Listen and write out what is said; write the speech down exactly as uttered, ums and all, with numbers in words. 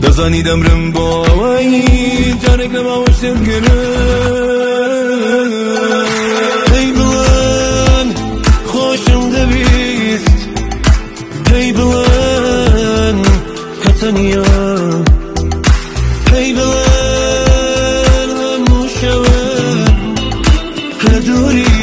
دەزانی دەمرم بۆ ئەوەی جارێک لە ماوە شتێت گەرە پێی بڵێن خۆشم دەبیست پێی بڵێن هەتەنیا پێی بڵێن هەموو شەوە لە دووری